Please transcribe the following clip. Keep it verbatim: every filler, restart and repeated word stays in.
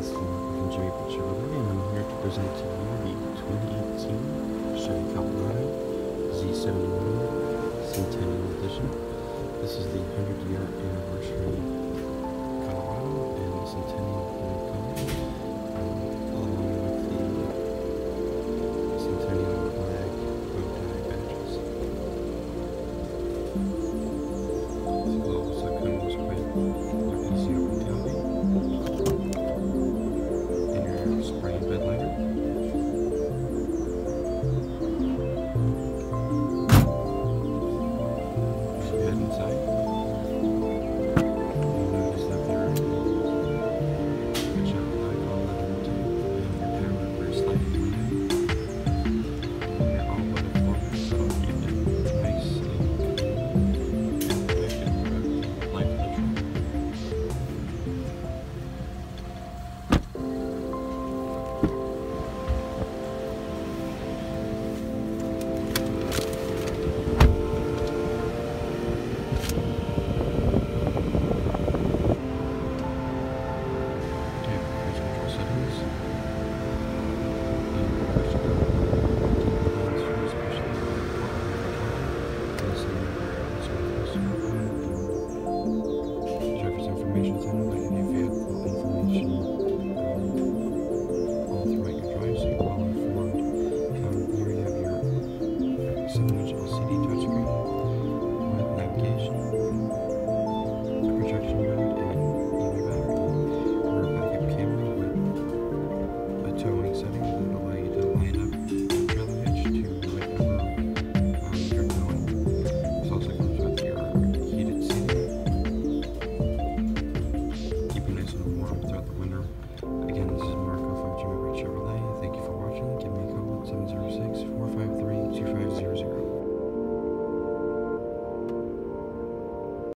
This is Marco from Chevy Colorado, and I'm here to present to you the twenty eighteen Chevy Colorado Z seventy-one Centennial Edition. This is the one hundred year anniversary Colorado and the Centennial blue color, um, along with the Centennial flag bow tie badges. This also comes with easy open tailgate, spray and bed liner. Just head inside. You'll notice that there is a Chevy light all leather interior and your power for sliding window. And your all weather floor mats that'll keep it nice and protected throughout the life of the truck. Information center that give you vehicle information um, all throughout your drive, so you're well informed. Um, here you have your seven inch L C D touchscreen with navigation, projection mode, and E V battery. Rear backup camera with a towing setting that will allow you to line up the trailer hitch to wherever um, you're going. This also comes with your heated seating. Throughout the winter. Again, this is Marco from Chevy Colorado. Thank you for watching. Give me a call at seven zero six,